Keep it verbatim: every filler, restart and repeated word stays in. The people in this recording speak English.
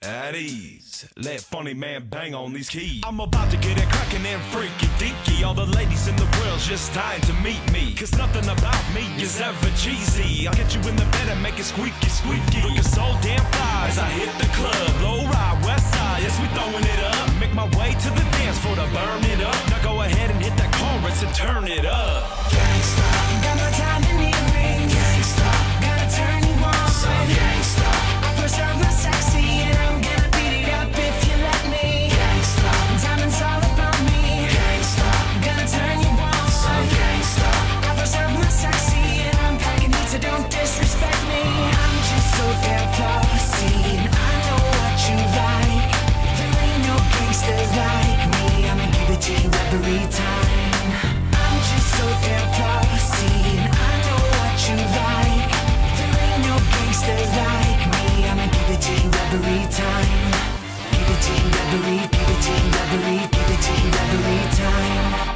At ease, let funny man bang on these keys. I'm about to get it crackin' and freaky deaky. All the ladies in the world's just dying to meet me, cause nothing about me is ever cheesy. I'll get you in the bed and make it squeaky squeaky. Looking so damn fly as I hit the club. Low ride, west side, yes we throwing it up. Make my way to the dance floor to burn it up. Now go ahead and hit that chorus and turn it up. Gangsta, got my diamond earrings. Gangsta, gotta turn you on. So gangsta, I preserve my sexy and I'm gonna beat it up if you let me. Gangsta, diamonds all about me. Gangsta, gonna turn you on. So gangsta, I preserve my sexy and I'm packing heat, so don't disrespect me. I'm just so damn classy and I know what you like. There ain't no gangster like me. I'ma give it to you every time. I'm just so damn classy and I know what you like. There ain't no gangster like me. I'ma give it to you every time. Give it to you every, give it to you every, give it to you every time.